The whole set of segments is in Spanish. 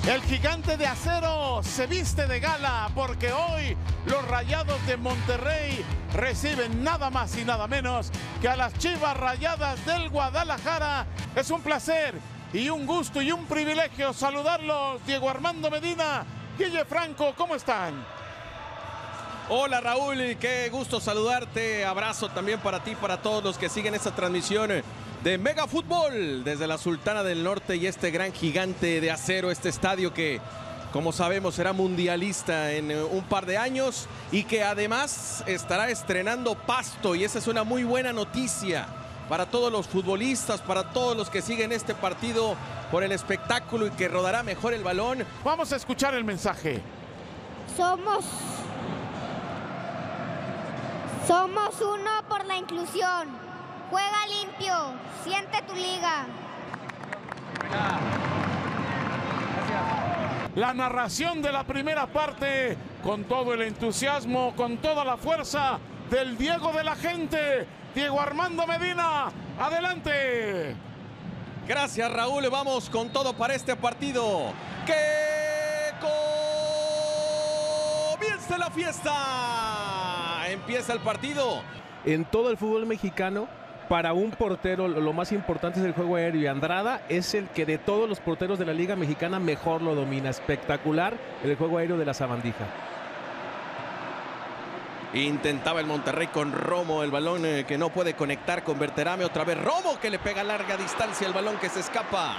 El gigante de acero se viste de gala porque hoy los Rayados de Monterrey reciben nada más y nada menos que a las Chivas Rayadas del Guadalajara. Es un placer y un gusto y un privilegio saludarlos. Diego Armando Medina, Guille Franco, ¿cómo están? Hola Raúl, qué gusto saludarte. Abrazo también para ti, para todos los que siguen esta transmisión de Mega Fútbol desde la Sultana del Norte y este gran gigante de acero, este estadio que, como sabemos, será mundialista en un par de años y que además estará estrenando pasto, y esa es una muy buena noticia para todos los futbolistas, para todos los que siguen este partido por el espectáculo y que rodará mejor el balón. Vamos a escuchar el mensaje. Somos uno por la inclusión. Juega limpio, siente tu liga. La narración de la primera parte con todo el entusiasmo, con toda la fuerza del Diego de la gente, Diego Armando Medina. Adelante. Gracias Raúl, vamos con todo para este partido. ¡Que comience la fiesta! Empieza el partido. En todo el fútbol mexicano, para un portero lo más importante es el juego aéreo, y Andrada es el que de todos los porteros de la Liga Mexicana mejor lo domina. Espectacular el juego aéreo de la sabandija. Intentaba el Monterrey con Romo, el balón que no puede conectar con Berterame. Otra vez Romo que le pega a larga distancia, el balón que se escapa.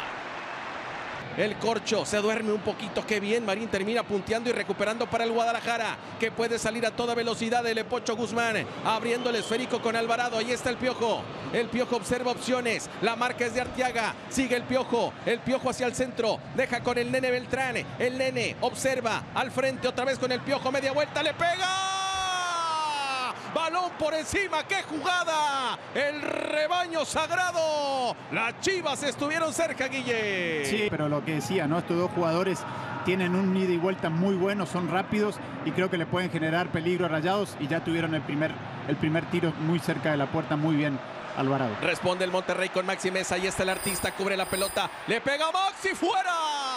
El Corcho se duerme un poquito, qué bien. Marín termina punteando y recuperando para el Guadalajara, que puede salir a toda velocidad. El Pocho Guzmán abriendo el esférico con Alvarado. Ahí está el Piojo. El Piojo observa opciones. La marca es de Arteaga. Sigue el Piojo hacia el centro. Deja con el Nene Beltrán. El Nene observa al frente otra vez con el Piojo. Media vuelta, le pega. Balón por encima, ¡qué jugada! El rebaño sagrado. Las Chivas estuvieron cerca, Guille. Sí, pero lo que decía, ¿no? Estos dos jugadores tienen un ida y vuelta muy bueno, son rápidos y creo que le pueden generar peligro a Rayados, y ya tuvieron el primer tiro muy cerca de la puerta. Muy bien Alvarado. Responde el Monterrey con Maxi Mesa. Ahí está el artista, cubre la pelota. Le pega a Maxi, fuera.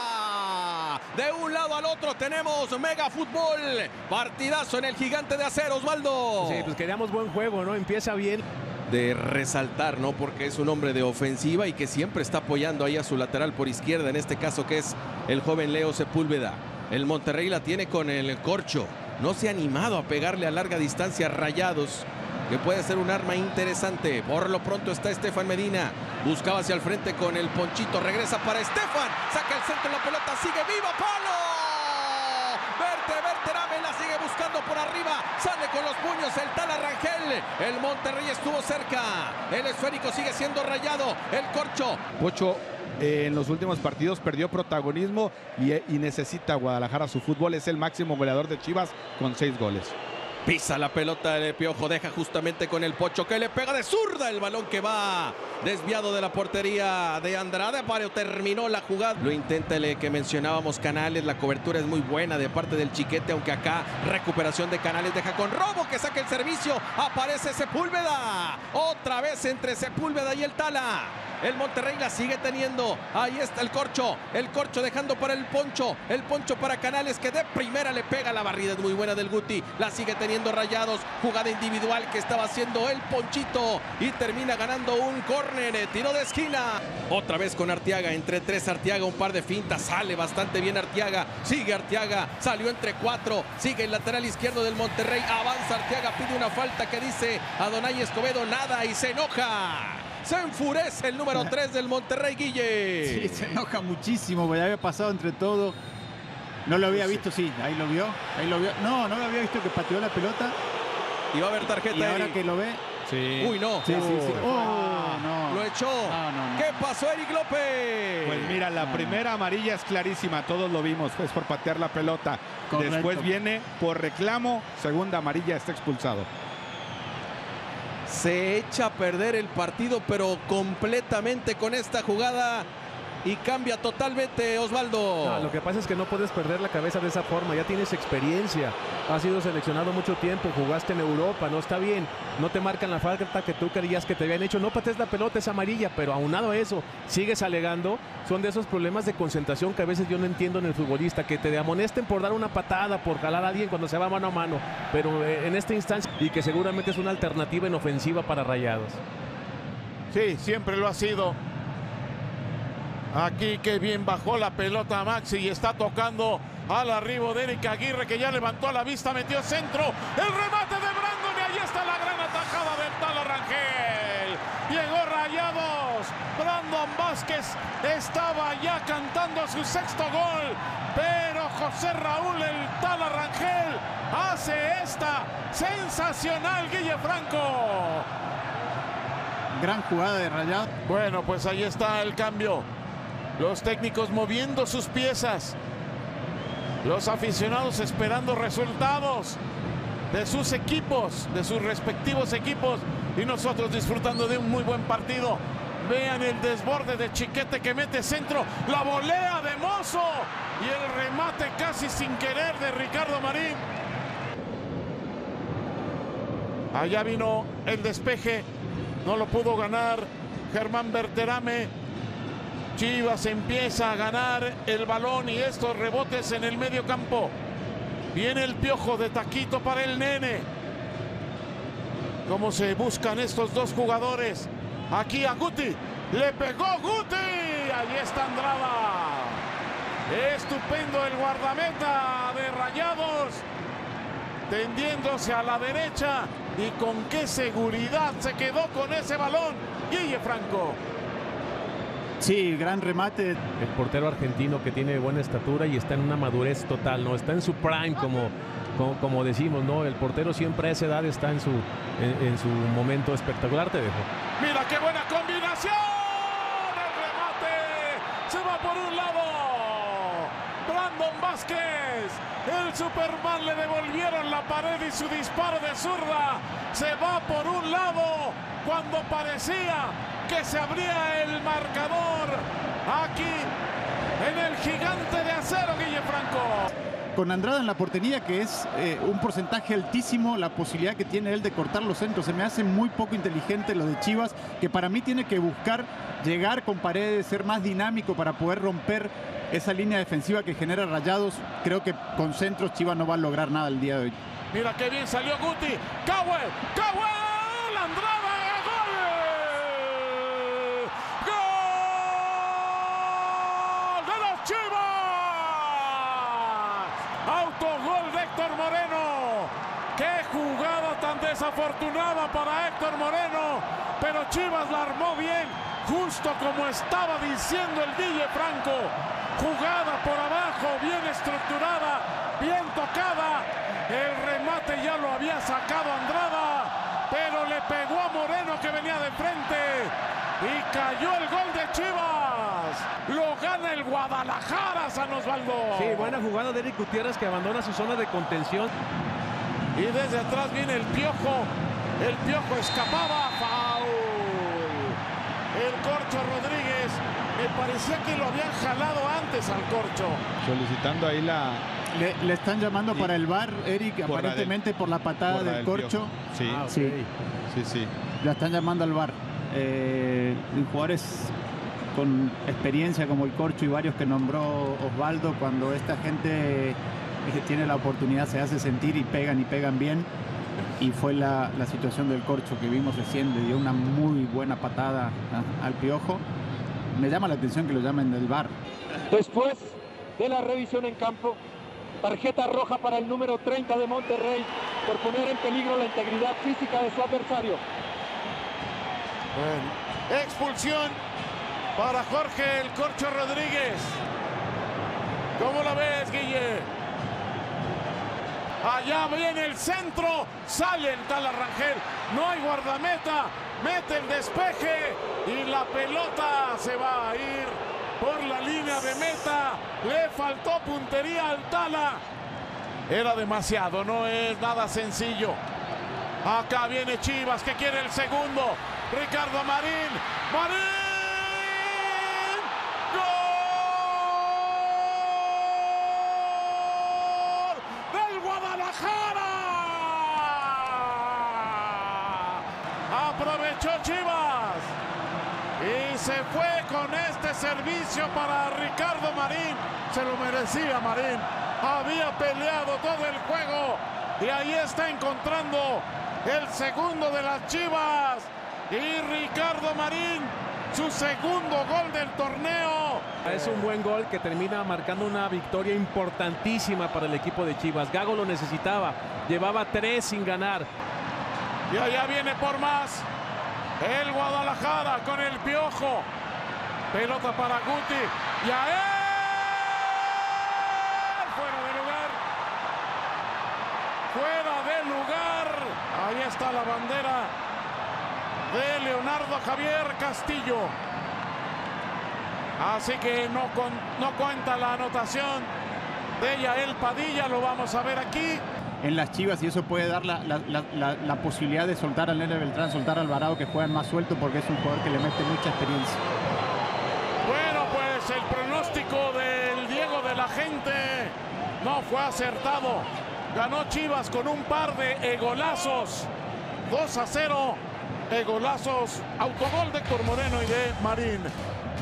De un lado al otro tenemos Mega Fútbol. Partidazo en el gigante de acero, Osvaldo. Sí, pues queríamos buen juego, ¿no? Empieza bien. De resaltar, ¿no? Porque es un hombre de ofensiva y que siempre está apoyando ahí a su lateral por izquierda, en este caso que es el joven Leo Sepúlveda. El Monterrey la tiene con el Corcho. No se ha animado a pegarle a larga distancia a Rayados, que puede ser un arma interesante. Por lo pronto está Estefan Medina. Buscaba hacia el frente con el Ponchito. Regresa para Estefan. Saca el centro, la pelota sigue viva. ¡Palo! Berterame la sigue buscando por arriba. Sale con los puños el Tala Rangel. El Monterrey estuvo cerca. El esférico sigue siendo Rayado. El Corcho. Pocho en los últimos partidos perdió protagonismo y necesita Guadalajara su fútbol. Es el máximo goleador de Chivas con 6 goles. Pisa la pelota del Piojo, deja justamente con el Pocho, que le pega de zurda, el balón que va desviado de la portería de Andrade. Pero terminó la jugada. Lo intenta el que mencionábamos, Canales. La cobertura es muy buena de parte del Chiquete, aunque acá recuperación de Canales. Deja con Romo, que saca el servicio. Aparece Sepúlveda. Otra vez entre Sepúlveda y el Tala. El Monterrey la sigue teniendo. Ahí está el Corcho. El Corcho dejando para el Poncho. El Poncho para Canales, que de primera le pega. La barrida es muy buena del Guti. La sigue teniendo Rayados. Jugada individual que estaba haciendo el Ponchito. Y termina ganando un córner. Tiro de esquina. Otra vez con Arteaga. Entre 3 Arteaga. Un par de fintas. Sale bastante bien Arteaga. Sigue Arteaga. Salió entre 4. Sigue el lateral izquierdo del Monterrey. Avanza Arteaga. Pide una falta que dice Adonai Escobedo. Nada. Y se enoja. Se enfurece el número 3 del Monterrey, Guille. Sí, se enoja muchísimo, porque había pasado entre todo. No lo había visto, sí, ahí lo vio. No lo había visto, que pateó la pelota. Y va a haber tarjeta. Y ahora ahí. que lo ve. Sí. Uy, no. Sí. No. Lo echó. No. ¿Qué pasó, Eric López? Pues mira, la primera amarilla es clarísima, todos lo vimos, es por patear la pelota. Correcto. Después viene por reclamo, segunda amarilla, está expulsado. Se echa a perder el partido, pero completamente con esta jugada y cambia totalmente, Osvaldo. No, lo que pasa es que no puedes perder la cabeza de esa forma, ya tienes experiencia, has sido seleccionado mucho tiempo, jugaste en Europa, no está bien, no te marcan la falta que tú querías que te habían hecho, no patees la pelota, es amarilla, pero aunado a eso, sigues alegando, son de esos problemas de concentración que a veces yo no entiendo en el futbolista, que te amonesten por dar una patada, por jalar a alguien cuando se va mano a mano, pero en esta instancia, y que seguramente es una alternativa en ofensiva para Rayados. Sí, siempre lo ha sido. Aquí que bien bajó la pelota Maxi y está tocando al arribo de Eric Aguirre, que ya levantó la vista, metió centro, el remate de Brandon y ahí está la gran atajada del Tala Rangel. Llegó Rayados, Brandon Vázquez estaba ya cantando su sexto gol, pero José Raúl el Tala Rangel hace esta sensacional, Guille Franco. Gran jugada de Rayados. Bueno, pues ahí está el cambio. Los técnicos moviendo sus piezas. Los aficionados esperando resultados de sus equipos, de sus respectivos equipos. Y nosotros disfrutando de un muy buen partido. Vean el desborde de Chiquete que mete centro. La volea de Mozo. Y el remate casi sin querer de Ricardo Marín. Allá vino el despeje. No lo pudo ganar Germán Berterame. Chivas empieza a ganar el balón y estos rebotes en el medio campo. Viene el Piojo de taquito para el Nene. Cómo se buscan estos dos jugadores. Aquí a Guti. Le pegó Guti. Ahí está Andrada. Estupendo el guardameta de Rayados. Tendiéndose a la derecha. Y con qué seguridad se quedó con ese balón Guille Franco. Sí, gran remate. El portero argentino que tiene buena estatura y está en una madurez total, ¿no? Está en su prime, como decimos, ¿no? El portero siempre a esa edad está en su momento espectacular, te dejo. Mira qué buena combinación. El remate se va por un lado. Brandon Vázquez. El Superman le devolvieron la pared y su disparo de zurda se va por un lado cuando parecía que se abría el marcador aquí en el Gigante de Acero, Guille Franco. Con Andrada en la portería, que es un porcentaje altísimo, la posibilidad que tiene él de cortar los centros. Se me hace muy poco inteligente lo de Chivas, que para mí tiene que buscar llegar con paredes, ser más dinámico para poder romper esa línea defensiva que genera Rayados. Creo que con centros Chivas no va a lograr nada el día de hoy. Mira qué bien salió Guti. Cowell, Andrada. Autogol de Héctor Moreno. Qué jugada tan desafortunada para Héctor Moreno, pero Chivas la armó bien, justo como estaba diciendo el Guille Franco. Jugada por abajo, bien estructurada, bien tocada. El remate ya lo había sacado Andrada, pero le pegó a Moreno que venía de frente y cayó el gol de Chivas. Lo gana el Guadalajara, San Osvaldo. Sí, buena jugada de Eric Gutiérrez, que abandona su zona de contención. Y desde atrás viene el Piojo. El Piojo escapaba. Foul. El Corcho Rodríguez. Me parecía que lo habían jalado antes al Corcho. Solicitando ahí la... Le están llamando para el VAR, Eric, aparentemente por la patada del Corcho. Sí. Ah, okay. Sí. La están llamando al VAR. Jugadores con experiencia como el Corcho y varios que nombró Osvaldo, cuando esta gente tiene la oportunidad se hace sentir y pegan bien. Y fue la situación del Corcho que vimos recién, le dio una muy buena patada al Piojo. Me llama la atención que lo llamen del VAR. Después de la revisión en campo, tarjeta roja para el número 30 de Monterrey por poner en peligro la integridad física de su adversario. Bueno, expulsión para Jorge el Corcho Rodríguez. ¿Cómo la ves, Guille? Allá viene el centro, sale el Tala Rangel, no hay guardameta, mete el despeje y la pelota se va a ir por la línea de meta. Le faltó puntería al Tala. Era demasiado, no es nada sencillo. Acá viene Chivas que quiere el segundo. Ricardo Marín. ¡Gol! aprovechó Chivas. Y se fue con este servicio para Ricardo Marín. Se lo merecía Marín. Había peleado todo el juego. Y ahí está encontrando el segundo de las Chivas. Y Ricardo Marín, su segundo gol del torneo. Es un buen gol que termina marcando una victoria importantísima para el equipo de Chivas. Gago lo necesitaba. Llevaba 3 sin ganar. Y allá viene por más. El Guadalajara con el Piojo. Pelota para Guti. Y a él. Fuera de lugar. Fuera de lugar. Ahí está la bandera de Leonardo Javier Castillo. Así que no cuenta la anotación de Yael Padilla. Lo vamos a ver aquí. En las Chivas, y eso puede dar la posibilidad de soltar al Nene Beltrán, soltar a Alvarado, que juegan más suelto porque es un jugador que le mete mucha experiencia. Bueno, pues el pronóstico del Diego de la Gente no fue acertado. Ganó Chivas con un par de golazos. 2-0. Golazos, autogol de Héctor Moreno y de Marín.